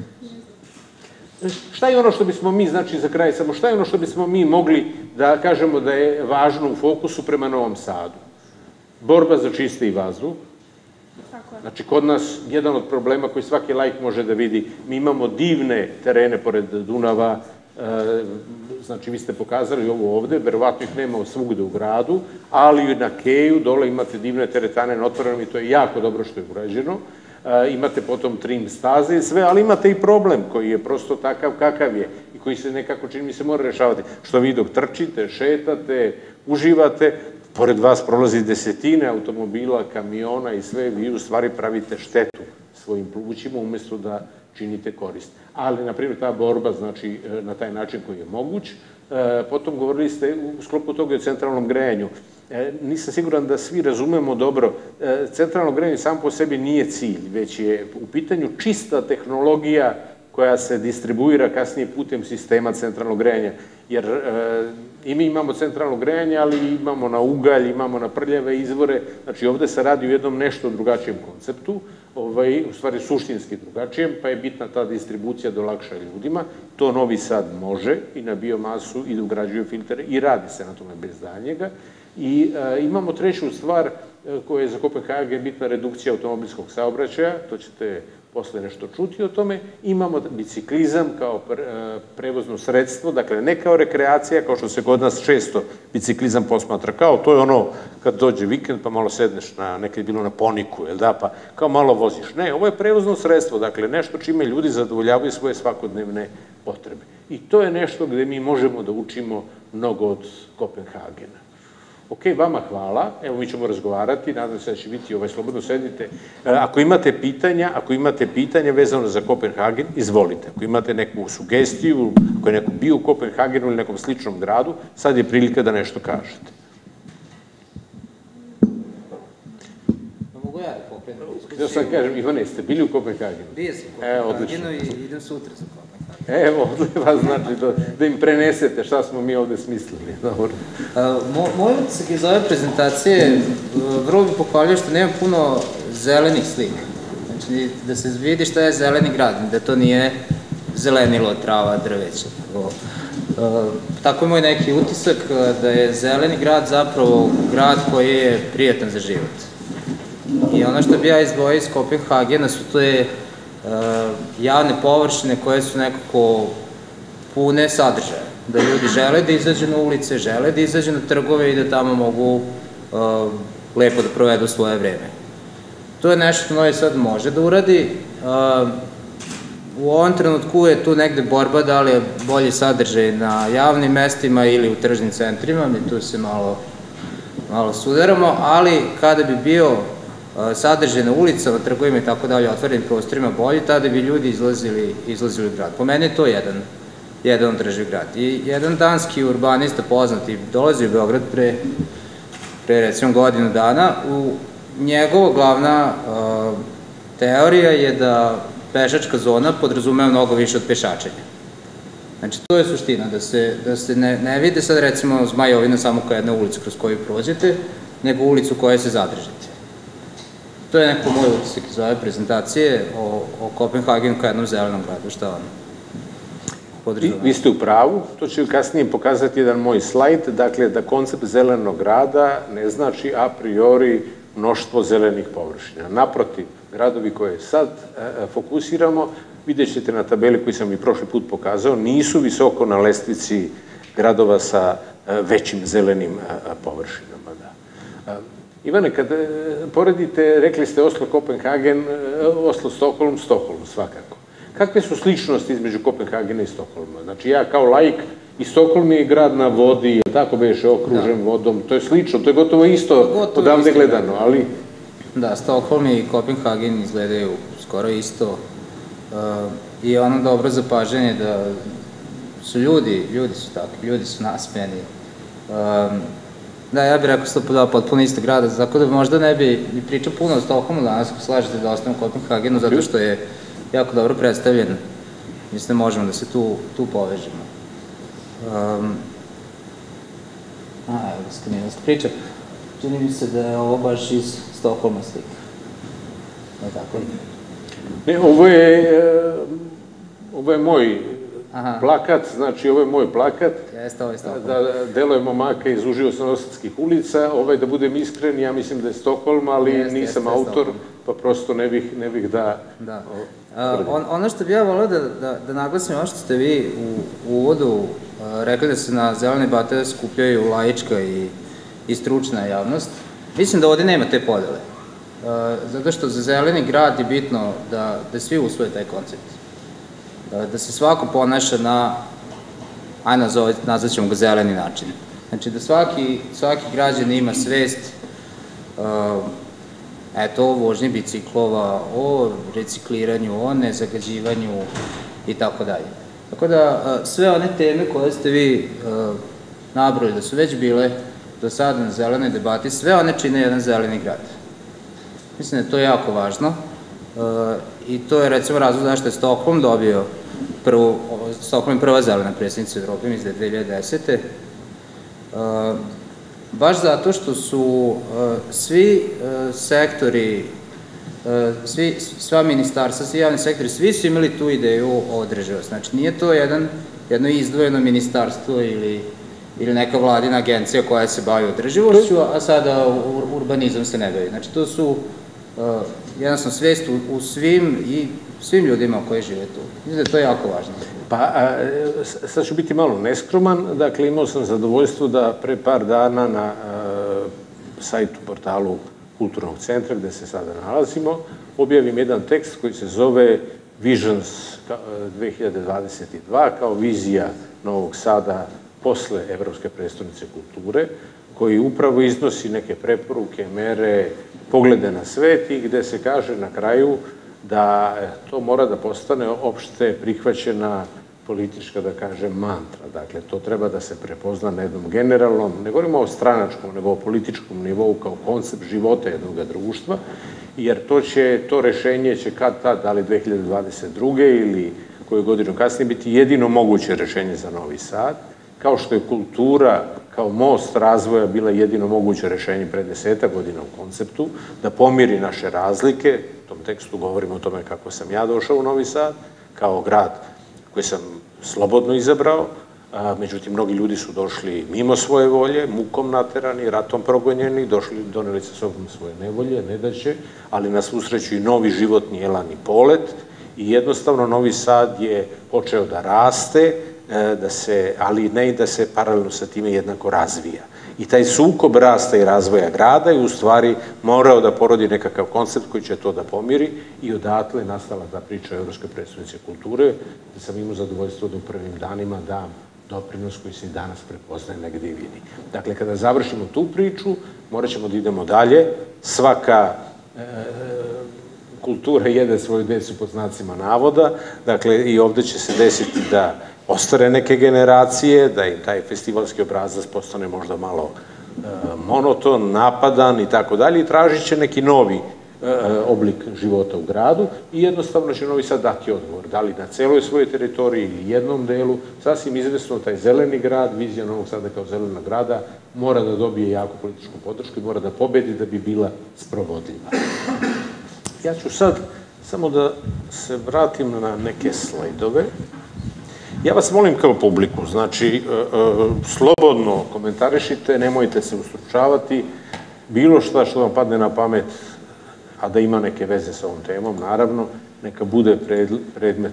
Speaker 1: Šta je ono što bismo mi, znači, za kraj samo, šta je ono što bismo mi mogli da kažemo da je važno u fokusu prema Novom Sadu? Borba za čistiji vazduh. Znači, kod nas, jedan od problema koji svaki laik može da vidi, mi imamo divne terene pored Dunava, znači, vi ste pokazali ovo ovde, verovatno ih nema svugde u gradu, ali i na Keju, dole imate divne teretane na otvorenom i to je jako dobro što je urađeno. Imate potom trim staze i sve, ali imate i problem koji je prosto takav kakav je i koji se nekako, čini mi se, mora rešavati. Što vi dok trčite, šetate, uživate, pored vas prolazi desetine automobila, kamiona i sve, vi u stvari pravite štetu svojim plućima umesto da činite korist. Ali, na primjer, ta borba, znači, na taj način koji je moguć. Potom govorili ste u sklopu toga o centralnom grejanju. Nisam siguran da svi razumemo dobro. Centralno grejanje sam po sebi nije cilj, već je u pitanju čista tehnologija koja se distribuira kasnije putem sistema centralnog grejanja. Jer i mi imamo centralno grejanje, ali imamo na ugalj, imamo na prljave izvore. Znači, ovde se radi u jednom nešto drugačijem konceptu, u stvari suštinski drugačijem, pa je bitna ta distribucija da olakša ljudima. To Novi Sad može i na biomasu i da ugrađuju filtere i radi se na tome bez daljnjega. I imamo treću stvar koja je za Kopenhagen bitna, redukcija automobilskog saobraćaja, to ćete posle nešto čuti o tome. Imamo biciklizam kao prevozno sredstvo, dakle ne kao rekreacija, kao što se kod nas često biciklizam posmatra, kao to je ono kad dođe vikend pa malo sedneš na, nekad je bilo na Poniku, jel da, pa kao malo voziš. Ne, ovo je prevozno sredstvo, dakle nešto čime ljudi zadovoljavaju svoje svakodnevne potrebe. I to je nešto gde mi možemo da učimo mnogo od Kopenhagena. Ok, vama hvala, evo mi ćemo razgovarati, nadam se da će biti, slobodno sedite. Ako imate pitanja vezano za Kopenhagen, izvolite. Ako imate neku sugestiju, ako je neko bio u Kopenhagenu ili nekom sličnom gradu, sad je prilika da nešto kažete.
Speaker 4: Mogu ja da pokrenem diskusiju?
Speaker 1: Ja sad kažem, Ivane, ste bili u Kopenhagenu?
Speaker 4: Bio sam u Kopenhagenu i idem sutra za Kopenhagen.
Speaker 1: Evo, vas znači da im prenesete šta smo mi ovde smislili.
Speaker 4: Moj utisak iz ove prezentacije vrlo bi pohvalio što nema puno zelenih slika. Znači, da se vidi šta je zeleni grad, da to nije zelenilo, trava, drveće. Tako je moj neki utisak da je zeleni grad zapravo grad koji je prijatan za život. I ono što bi ja izdvojio iz Kopenhagena su to je javne površine koje su nekako pune sadržaja. Da ljudi žele da izađu na ulice, žele da izađu na trgove i da tamo mogu lepo da provedu svoje vreme. To je nešto što Novi Sad može da uradi. U ovom trenutku je tu negde borba da li je bolji sadržaj na javnim mestima ili u tržnim centrima, mi tu se malo sudaramo, ali kada bi bio sadržaj na ulicama, trgovima i tako dalje, otvorenim prostorima bolji, tada bi ljudi izlazili u grad. Po meni je to jedan održiv grad. I jedan danski urbanista poznati dolazi u Beograd pre recimo godinu dana. Njegova glavna teorija je da pešačka zona podrazumeva mnogo više od pešačenja. Znači, to je suština, da se ne vide sad recimo Zmajovina samo kao jedna ulica kroz koju prođete, nego ulicu u kojoj se zadržite. To je neko moj utisak iz ove prezentacije o Kopenhagenu kao jednom zelenom gradu. Šta vam podržava?
Speaker 1: Vi ste u pravu, to ću kasnije pokazati jedan moj slajd, dakle da koncept zelenog grada ne znači a priori mnoštvo zelenih površina. Naprotiv, gradovi koje sad fokusiramo, vidjet ćete na tabeli koju sam i prošli put pokazao, nisu visoko na lestvici gradova sa većim zelenim površinama. Ivane, kad poredite, rekli ste Oslo-Kopenhagen, Oslo-Stokholm, Stokholm svakako. Kakve su sličnosti između Kopenhagena i Stokholma? Znači, ja kao laik, i Stokholm je grad na vodi, je tako beše okružen vodom, to je slično, to je gotovo isto odavde gledano, ali...
Speaker 4: Da, Stokholm i Kopenhagen izgledaju skoro isto i ono dobro zapažanje da su ljudi su takvi, ljudi su nasmejani. Da, ja bih rekao da potpuno isto grada, tako da možda ne bi ni pričao puno o Stokholmu danas, ako slažete da ostavim Kopenhagenu, zato što je jako dobro predstavljen. Mislim da možemo da se tu povežemo. Evo da skrenjenost priča. Čini mi se da je ovo baš iz Stokholma slika. Ne tako?
Speaker 1: Ne, ovo je moj plakat, znači ovo je moj plakat.
Speaker 4: Jeste, ovo je Stokholm.
Speaker 1: Da deluje momaka iz Uživo-Novosadskih ulica. Da budem iskren, ja mislim da je Stokholm, ali nisam autor, pa prosto ne bih da...
Speaker 4: Ono što bih ja volio da naglasim, ono što ste vi u uvodu rekli da se na zelene bate skupljaju laička i stručna javnost, mislim da ovde nema te podele. Zato što za zeleni grad je bitno da svi usvoje taj koncept. Da se svako ponaša na, ajde nazvat ćemo ga zeleni način. Znači da svaki građan ima svest o vožnji biciklova, o recikliranju, o nezagađivanju i tako dalje. Tako da sve one teme koje ste vi nabrojili da su već bile do sada na zelenoj debati, sve one čine jedan zeleni grad. Mislim da je to jako važno i to je recimo razlog zašto je Stokholm dobio Stokholm je prva zelena predstavnica Evrope, mislim da je 2010. Baš zato što su svi sektori, sva ministarstva, svi javni sektori, svi su imali tu ideju o održivosti. Znači nije to jedno izdvojeno ministarstvo ili ili neka vladina agencija koja se bavi održivošću, a sada urbanizam se ne bavi. Znači, to su jednostavno svest u svim ljudima koji žive tu. Mislim da je to jako važno.
Speaker 1: Pa, sad ću biti malo neskroman. Dakle, imao sam zadovoljstvo da pre par dana na sajtu, portalu Kulturnog centra, gde se sada nalazimo, objavim jedan tekst koji se zove Visions 2022, kao vizija Novog Sada posle Evropske prestonice kulture, koji upravo iznosi neke preporuke, mere, poglede na svet i gde se kaže na kraju da to mora da postane opšte prihvaćena politička, da kažem, mantra. Dakle, to treba da se prepozna na jednom generalnom, ne govorimo o stranačkom, nego o političkom nivou kao koncept života jednog društva, jer to rešenje će kad tad, da li 2022. ili koju godinu kasnije, biti jedino moguće rešenje za Novi Sad, kao što je kultura kao most razvoja bila jedino moguće rešenje pre 10 godina u konceptu, da pomiri naše razlike. U tom tekstu govorimo o tome kako sam ja došao u Novi Sad, kao grad koji sam slobodno izabrao, međutim, mnogi ljudi su došli mimo svoje volje, mukom naterani, ratom progonjeni, doneli sa sobom svoje nevolje, nedaće, ali na svu sreću i novi životni elan i polet i jednostavno Novi Sad je počeo da raste, ali ne i da se paralelno sa time jednako razvija. I taj sukob rasta i razvoja grada je u stvari morao da porodi nekakav koncept koji će to da pomiri i odatle je nastala ta priča o Evropskoj prestonici kulture, gde sam imao zadovoljstvo da u prvim danima dam doprinos koji se i danas prepoznaje negde i vidi. Dakle, kada završimo tu priču, morat ćemo da idemo dalje. Svaka kultura jede svoju decu pod znacima navoda, dakle, i ovde će se desiti da ostare neke generacije, da im taj festivalski obrazac postane možda malo monoton, napadan i tako dalje i tražit će neki novi oblik života u gradu i jednostavno će Novi Sad dati odgovor, da li na celoj svojoj teritoriji ili jednom delu, sasvim izvesno taj zeleni grad, vizija Novog Sada kao zelenog grada, mora da dobije jako političku podršku i mora da pobedi da bi bila sprovodljiva. Ja ću sad samo da se vratim na neke slajdove. Ja vas molim kao publiku, znači, slobodno komentarišite, nemojte se ustručavati, bilo šta što vam padne na pamet, a da ima neke veze sa ovom temom, naravno, neka bude predmet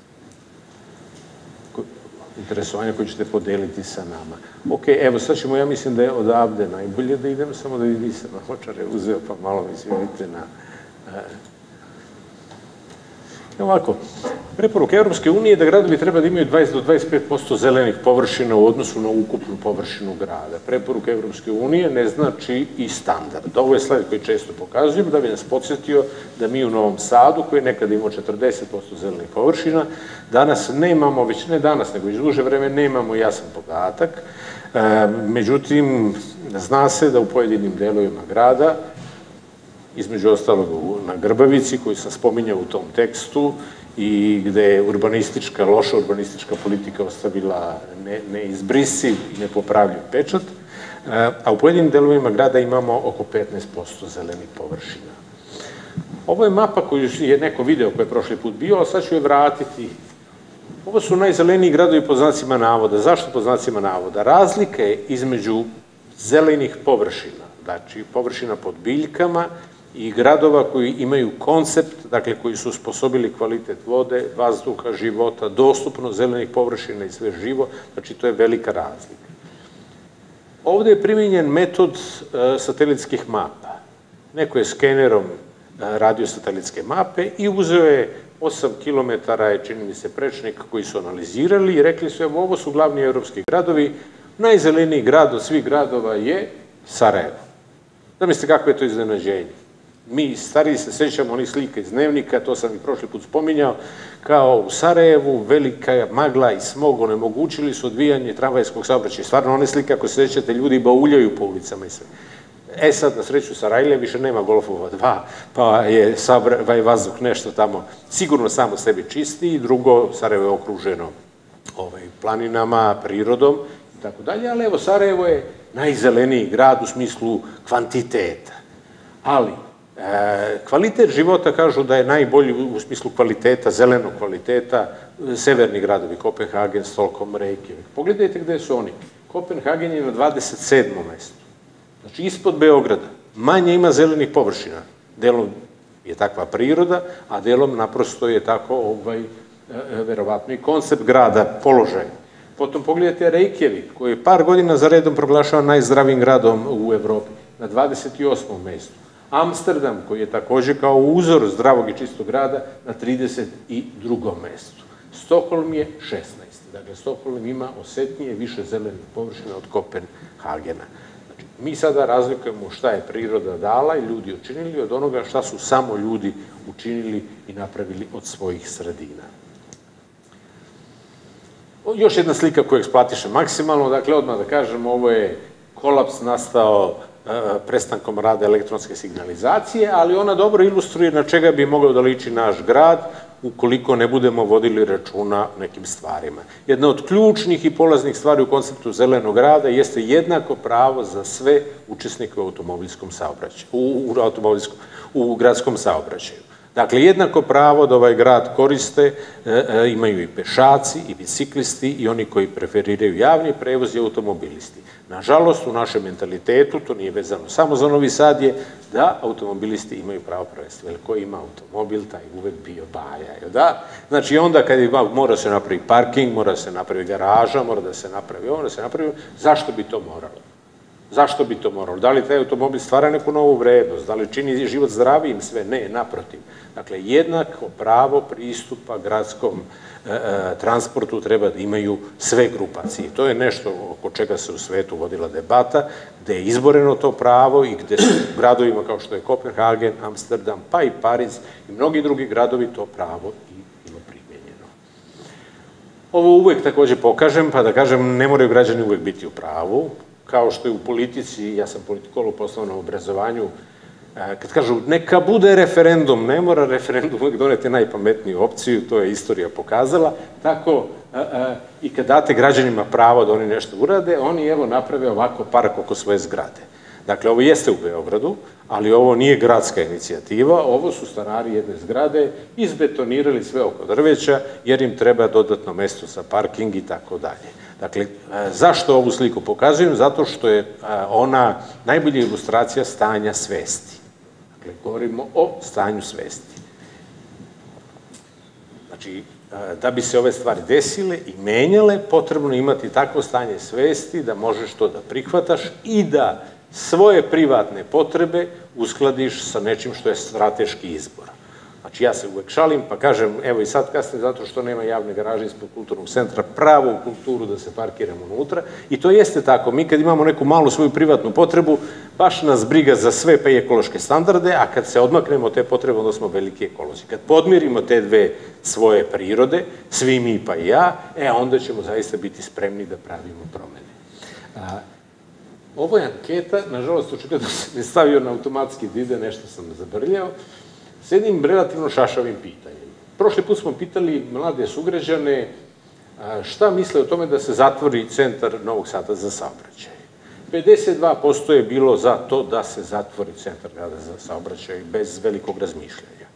Speaker 1: interesovanja koji ćete podeliti sa nama. Ok, evo, sad ćemo, ja mislim da je odavde najbolje da idem, samo da vi se nahočare uzeo, pa malo mi izvinite na... Ovako, preporuka Evropske unije da gradovi treba da imaju 20 do 25% zelenih površina u odnosu na ukupnu površinu grada. Preporuka Evropske unije ne znači i standard. Ovo je slajd koji često pokazujem da bi nas podsjetio da mi u Novom Sadu, koji je nekada imao 40% zelenih površina, danas nemamo, već ne danas, nego iz duže vreme nemamo jasan podatak. Međutim, zna se da u pojedinim delovima grada, između ostalog na Grbavici, koju sam spominjao u tom tekstu i gde je loša urbanistička politika ostavila neizbrisiv i nepopravljiv pečat, a u pojedinim delovima grada imamo oko 15% zelenih površina. Ovo je mapa koju je neko video koji je prošli put bio, a sad ću je vratiti. Ovo su najzeleniji gradovi po znacima navoda. Zašto po znacima navoda? Razlika je između zelenih površina, znači površina pod biljkama, i gradova koji imaju koncept, dakle koji su usposobili kvalitet vode, vazduha, života, dostupno zelenih površina i sve živo, znači to je velika razlika. Ovde je primenjen metod satelitskih mapa. Neko je skenerom radio satelitske mape i uzeo je 8 kilometara, čini mi se, prečnik koji su analizirali i rekli su, evo, ovo su glavni evropski gradovi, najzeleniji grad od svih gradova je Sarajevo. Zamislite kako je to iznenađenje. Mi stariji se sećamo onih slika iz dnevnika, to sam i prošli put spominjao, kao u Sarajevu velika magla i smog onemogućili su odvijanje tramvajskog saobraćaja. Stvarno, one slike, ako se sećate, ljudi bauljaju po ulicama i sve. Sad, na sreću Sarajlije, više nema Golfova 2, pa je vazduh nešto tamo sigurno samo sebi čisti, i drugo, Sarajevo je okruženo planinama, prirodom i tako dalje, ali evo, Sarajevo je najzeleniji grad u smislu kvantiteta. Ali, kvalitet života kažu da je najbolji u smislu kvaliteta, zelenog kvaliteta, severni gradovi, Kopenhagen, Stockholm, Reykjavik. Pogledajte gde su oni. Kopenhagen je na 27. mestu. Znači, ispod Beograda. Manje ima zelenih površina. Delom je takva priroda, a delom naprosto je tako, verovatno, i koncept grada, položaj. Potom pogledajte Reykjavik, koji je par godina za redom proglašavan najzdravijim gradom u Evropi, na 28. mestu. Amsterdam, koji je takođe kao uzor zdravog i čistog grada, na 32. mestu. Stokholm je 16. Dakle, Stokholm ima osetnije više zelenih površina od Kopenhagena. Znači, mi sada razlikujemo šta je priroda dala i ljudi učinili od onoga šta su samo ljudi učinili i napravili od svojih sredina. Još jedna slika koju eksploatiše maksimalno, dakle, odmah da kažem, ovo je kolaps nastao prestankom rada elektronske signalizacije, ali ona dobro ilustruje na čega bi mogao da liči naš grad ukoliko ne budemo vodili računa nekim stvarima. Jedna od ključnih i polaznih stvari u konceptu zelenog grada jeste jednako pravo za sve učesnike u automobilskom saobraćaju, u gradskom saobraćaju. Dakle, jednako pravo da ovaj grad koriste imaju i pešaci, i biciklisti, i oni koji preferiraju javni prevoz i automobilisti. Nažalost, u našem mentalitetu, to nije vezano samo za Novi Sad, je da automobilisti imaju pravo prvenstva. Jer ko ima automobil, taj uvek bio baja, jel da? Znači, onda kad mora se napravi parking, mora se napravi garaža, mora da se napravi ovo, da se napravi, zašto bi to moralo? Zašto bi to moralo? Da li taj automobil stvara neku novu vrednost? Da li čini život zdravijim sve? Ne, naprotiv. Dakle, jednako pravo pristupa gradskom transportu treba da imaju sve grupacije. To je nešto oko čega se u svetu vodila debata, gde je izboreno to pravo i gde su gradovima kao što je Kopenhagen, Amsterdam, pa i Pariz i mnogi drugi gradovi to pravo i bilo primenjeno. Ovo uvek takođe pokažem, pa da kažem, ne moraju građani uvek biti u pravu, kao što je u politici, ja sam politikolog po osnovnom obrazovanju, kad kažu neka bude referendum, ne mora referendum uvek doneti najpametniju opciju, to je istorija pokazala, tako i kad date građanima pravo da oni nešto urade, oni evo naprave ovako park oko svoje zgrade. Dakle, ovo jeste u Beogradu, ali ovo nije gradska inicijativa, ovo su stanari jedne zgrade izbetonirali sve oko drveća, jer im treba dodatno mesto za parking i tako dalje. Dakle, zašto ovu sliku pokazujem? Zato što je ona najbolja ilustracija stanja svesti. Dakle, govorimo o stanju svesti. Znači, da bi se ove stvari desile i menjale, potrebno imati takvo stanje svesti da možeš to da prihvataš i da svoje privatne potrebe uskladiš sa nečim što je strateški izbor. Znači, ja se uvek šalim, pa kažem, evo i sad kasnije, zato što nema javne garaže ispod kulturnog centra, pravo u kulturu da se parkiramo unutra. I to jeste tako. Mi kad imamo neku malu svoju privatnu potrebu, baš nas briga za sve, pa i ekološke standarde, a kad se odmaknemo te potrebe, onda smo veliki ekolozi. Kad podmirimo te dve svoje prirode, svi mi pa i ja, onda ćemo zaista biti spremni da pravimo promene. Ovo je anketa, nažalost, očigledno sam je stavio na automatski da ide, nešto sam zabrljao, s jednim relativno šašavim pitanjem. Prošli put smo pitali mlade sugrađane šta misle o tome da se zatvori centar Novog Sada za saobraćaj. 52% je bilo za to da se zatvori centar grada za saobraćaj bez velikog razmišljanja.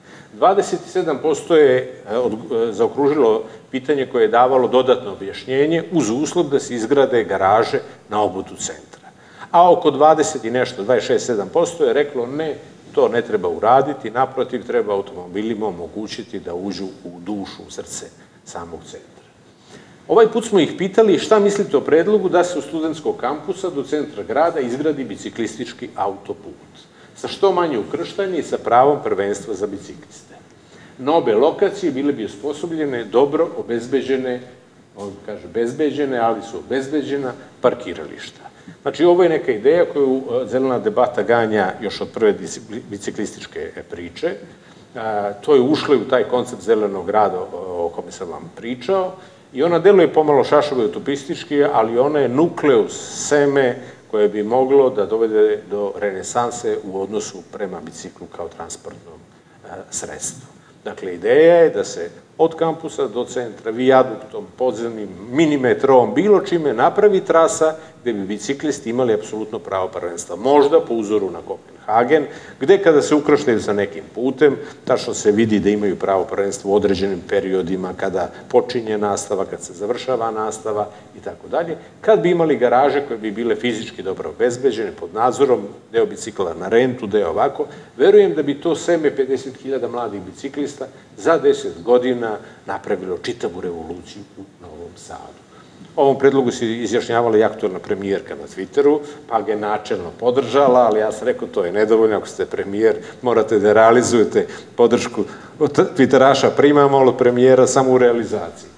Speaker 1: 27% je zaokružilo pitanje koje je davalo dodatno objašnjenje uz uslov da se izgrade garaže na obodu centra. A oko 20 i nešto, 26-7% je reklo ne, to ne treba uraditi, naprotiv, treba automobilima omogućiti da uđu u dušu, u srce samog centra. Ovaj put smo ih pitali šta mislite o predlogu da se u studentskog kampusa do centra grada izgradi biciklistički autoput, sa što manje ukrštanje i sa pravom prvenstva za bicikliste. Na obe lokacije bile bi osposobljene dobro obezbeđene, on kaže bezbeđene, ali su obezbeđena parkirališta. Znači, ovo je neka ideja koju zelena debata ganja još od prve biciklističke priče. To je ušlo u taj koncept zelenog grada o kome sam vam pričao i ona deluje pomalo šašavo i utopistički, ali ona je nukleus, seme koje bi moglo da dovede do renesanse u odnosu prema biciklu kao transportnom sredstvu. Dakle, ideja je da se od kampusa do centra, vijaduktom, podzemnim, mini metrom, bilo čime napravi trasa gde bi biciklisti imali apsolutno pravo prvenstva. Možda po uzoru na Kopenhagen, gde kada se ukrštaju sa nekim putem, tačno se vidi da imaju pravo prvenstva u određenim periodima, kada počinje nastava, kad se završava nastava i tako dalje. Kad bi imali garaže koje bi bile fizički dobro obezbeđene, pod nadzorom, deo bicikla na rentu, deo ovako, verujem da bi to seme 50.000 mladih biciklista za 10 godina napravilo čitavu revoluciju u Novom Sadu. Ovom predlogu se izjašnjavala i aktualna premijerka na Twitteru, pa ga je načelno podržala, ali ja sam rekao, to je nedovoljno, ako ste premijer, morate da realizujete podršku od Twitteraša, primamo od premijera samo u realizaciji.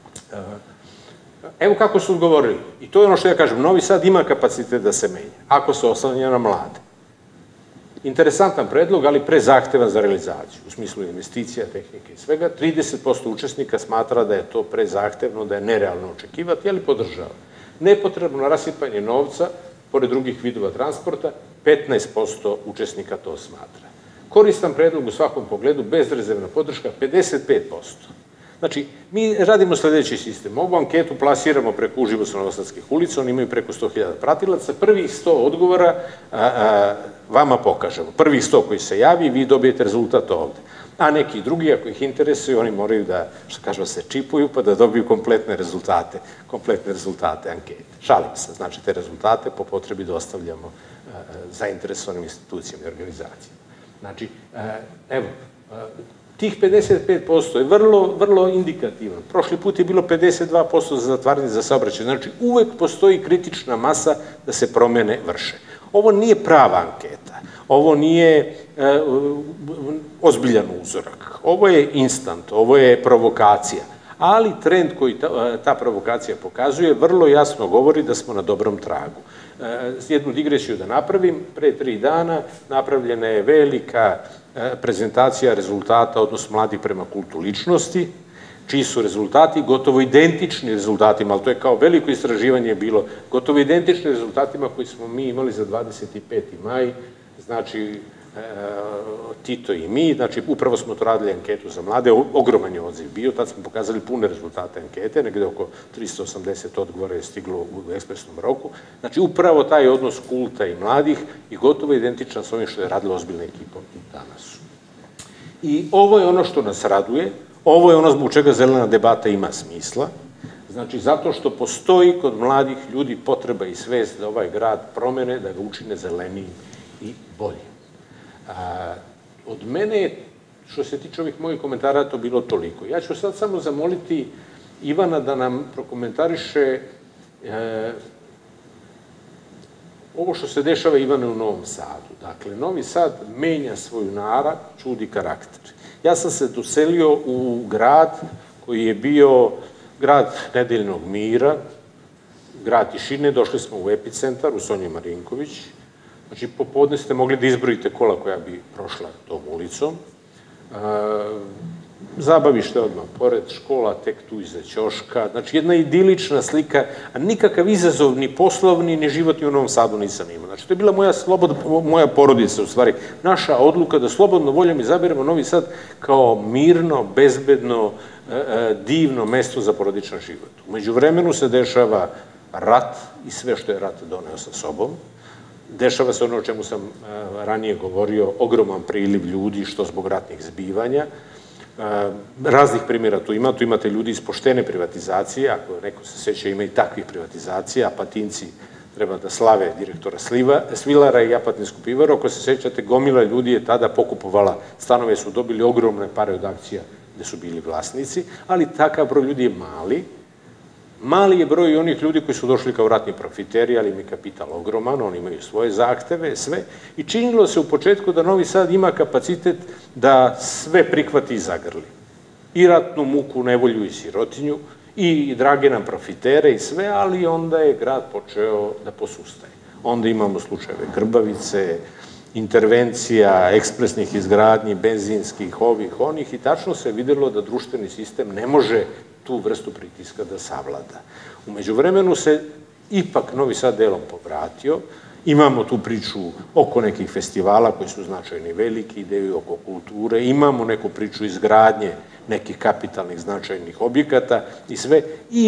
Speaker 1: Evo kako su odgovorili, i to je ono što ja kažem, Novi Sad ima kapacitet da se menja, ako se oslanja na mlade. Interesantan predlog, ali prezahtevan za realizaciju, u smislu investicija, tehnike i svega. 30% učesnika smatra da je to prezahtevno, da je nerealno očekivati, ali podržava. Nepotrebno rasipanje novca, pored drugih vidova transporta, 15% učesnika to smatra. Koristan predlog u svakom pogledu, bezrezervna podrška, 55%. Znači, mi radimo sledeći sistem. Ovu anketu plasiramo preko uživo sa Novosadskih ulica, oni imaju preko 100.000 pratilaca, prvih 100 odgovora vama pokažemo. Prvih 100 koji se javi, vi dobijete rezultat ovde. A neki drugi, ako ih interesuju, oni moraju da, što kažemo, se čipuju, pa da dobiju kompletne rezultate ankete. Šalim se, znači te rezultate po potrebi dostavljamo zainteresovanim institucijama i organizacijama. Znači, evo, tih 55% je vrlo indikativan. Prošli put je bilo 52% za zatvaranje za saobraćaj. Znači, uvek postoji kritična masa da se promene vrše. Ovo nije prava anketa. Ovo nije ozbiljan uzorak. Ovo je instant, ovo je provokacija. Ali trend koji ta provokacija pokazuje vrlo jasno govori da smo na dobrom tragu. Jednu digresiju da napravim, pre 3 dana napravljena je velika prezentacija rezultata, odnosno mladih prema kultu ličnosti, čiji su rezultati gotovo identični rezultatima, ali to je kao veliko istraživanje bilo, gotovo identični rezultatima koji smo mi imali za 25. maj, znači Tito i mi, znači upravo smo to radili anketu za mlade, ogroman je odziv bio, tad smo pokazali pune rezultate ankete, negde oko 380 odgovora je stiglo u ekspresnom roku, znači upravo taj odnos kulta i mladih je gotovo identičan s ovim što je radila ozbiljna ekipa danas. I ovo je ono što nas raduje, ovo je ono zbog čega zelena debata ima smisla, znači zato što postoji kod mladih ljudi potreba i svest da ovaj grad promene, da ga učine zelenijim i boljim. Od mene, što se tiče ovih mojih komentara, to bilo toliko. Ja ću sad samo zamoliti Ivana da nam prokomentariše ovo što se dešava, Ivane, u Novom Sadu. Dakle, Novi Sad menja svoju narav, čudi karakter. Ja sam se doselio u grad koji je bio grad nedeljnog mira, grad tišine, došli smo u epicentar, u Sonji Marinković. Znači, popodne ste mogli da izbrojite kola koja bi prošla tom ulicom. Zabavište odmah pored, škola tek tu iza ćoška. Znači, jedna idilična slika, a nikakav izazov ni poslovni, ni životni u Novom Sadu nisam imao. Znači, to je bila moja porodica, u stvari, naša odluka da slobodno voljom izaberemo Novi Sad kao mirno, bezbedno, divno mesto za porodičan život. Umeđu vremenu se dešava rat i sve što je rat doneo sa sobom. Dešava se ono o čemu sam ranije govorio, ogroman priliv ljudi, što zbog ratnih zbivanja. Raznih primjera tu ima, tu imate ljudi iz poštene privatizacije, ako neko se seća, ima i takvih privatizacija, Apatinci treba da slave direktora Svilara i Apatinsku pivaru, ako se sećate, gomila ljudi je tada pokupovala, stanove su dobili ogromne pare od akcija gde su bili vlasnici, ali takav broj ljudi je mali. Mali je broj i onih ljudi koji su došli kao ratni profiteri, ali im je kapital ogroman, oni imaju svoje zahteve, sve. I činilo se u početku da Novi Sad ima kapacitet da sve prihvati i zagrli. I ratnu muku, nevolju i sirotinju, i drage nam profitere i sve, ali onda je grad počeo da posustaje. Onda imamo slučajeve Grbavice, intervencija, ekspresnih izgradnji, benzinskih, ovih, onih, i tačno se videlo da društveni sistem ne može tu vrstu pritiska da savlada. Umeđu vremenu se ipak Novi Sad delom povratio, imamo tu priču oko nekih festivala koji su značajni veliki, ideju oko kulture, imamo neku priču izgradnje nekih kapitalnih značajnih objekata i sve, i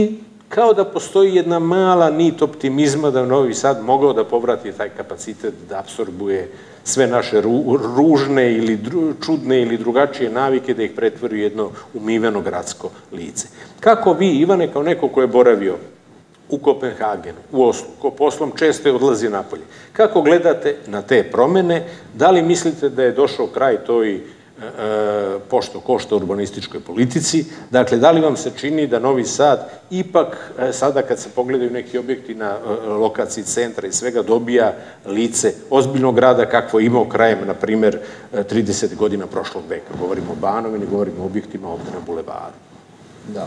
Speaker 1: kao da postoji jedna mala nit optimizma da Novi Sad mogao da povrati taj kapacitet da apsorbuje sve naše ružne ili čudne ili drugačije navike, da ih pretvori u jedno umiveno gradsko lice. Kako vi, Ivane, kao neko ko je boravio u Kopenhagenu, u Oslu, ko poslom često odlazi napolje, kako gledate na te promene? Da li mislite da je došao kraj toj pošto košta urbanističkoj politici? Dakle, da li vam se čini da Novi Sad ipak, sada kad se pogledaju neki objekti na lokaciji centra i svega, dobija lice ozbiljnog grada kakvo je imao krajem, na primer, 30 godina prošlog veka? Govorimo o Banovini, govorimo o objektima ovde na Bulevaru.
Speaker 4: Da.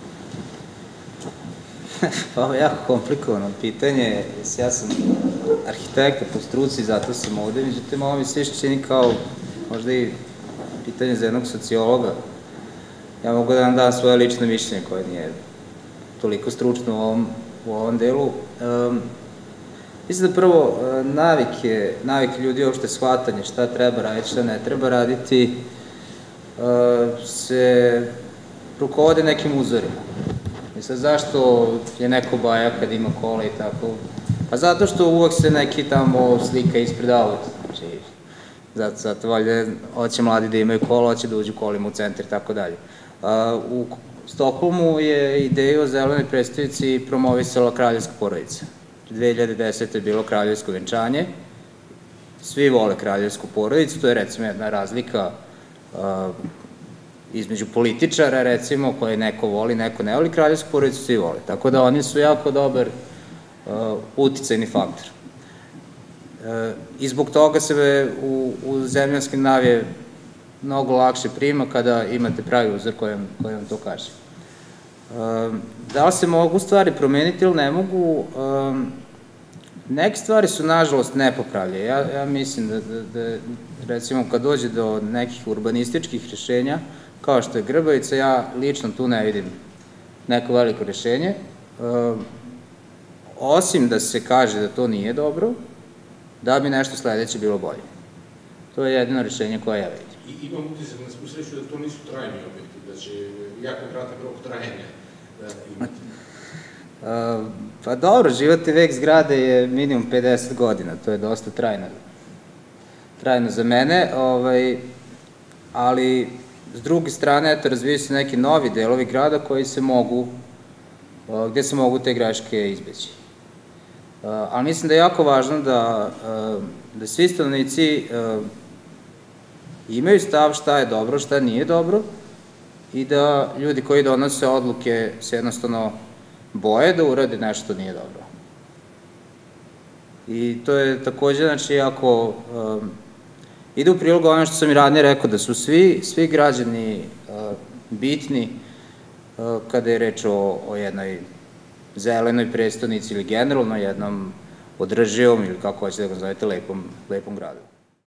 Speaker 4: Pa ovo je jako komplikovano pitanje. Ja sam arhitekta po struci, zato sam ovde, međutim, ovo mi se čini kao možda i pitanje za jednog sociologa. Ja mogu da vam dam svoje lično mišljenje koje nije toliko stručno u ovom delu. Mislim da prvo navike ljudi, uopšte shvatanje šta treba raditi, šta ne treba raditi, se rukovode nekim uzorima. Mislim, zašto je neko baja kad ima kola i tako? Pa zato što uvek se neki tamo slika ispred auta. Zato valjda hoće mladi da imaju kola, hoće da uđu kolima u centar i tako dalje. U Stokholmu je ideju o zelenoj prestonici promovisala kraljevska porodica. 2010. je bilo kraljevsko venčanje. Svi vole kraljevsku porodicu, to je recimo jedna razlika između političara, recimo, koje neko voli, neko ne voli, kraljevsku porodicu svi vole. Tako da oni su jako dobar uticajni faktor. I zbog toga se u zemlji Skandinavije mnogo lakše prima kada imate pravi uzor koji vam to kaže. Da li se mogu stvari promeniti ili ne mogu? Neke stvari su, nažalost, nepopravlje. Ja mislim da, recimo, kad dođe do nekih urbanističkih rešenja, kao što je Grbavica, ja lično tu ne vidim neko veliko rešenje. Osim da se kaže da to nije dobro, da bi nešto sledeće bilo bolje. To je jedino rešenje koje ja vidim.
Speaker 1: I imam utisak na svu sreću da to nisu trajni objekti, da će jako kratak rok trajanja imati.
Speaker 4: Pa dobro, životni vek zgrade je minimum 50 godina, to je dosta trajno za mene, ali s druge strane, eto, razvijaju se neki novi delovi grada koji se mogu, gde se mogu te greške izbeći. Ali mislim da je jako važno da svi stanovnici imaju stav šta je dobro, šta nije dobro i da ljudi koji donose odluke se jednostavno boje da urade nešto što nije dobro. I to je takođe, znači, jako ide u prilog ono što sam i ranije rekao, da su svi građani bitni kada je reč o jednoj zelenoj prestonici ili generalno jednom održivom ili kako hoćete da ga zovete lepom gradu.